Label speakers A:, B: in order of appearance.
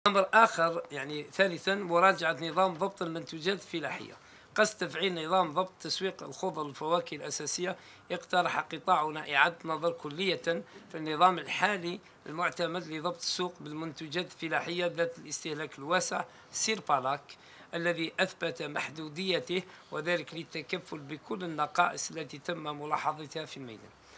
A: أمر آخر ثالثًا مراجعة نظام ضبط المنتوجات الفلاحية. قصد تفعيل نظام ضبط تسويق الخضر والفواكه الأساسية، اقترح قطاعنا إعادة نظر كلية في النظام الحالي المعتمد لضبط السوق بالمنتوجات الفلاحية ذات الاستهلاك الواسع سيربالاك، الذي أثبت محدوديته، وذلك للتكفل بكل النقائص التي تم ملاحظتها في الميدان.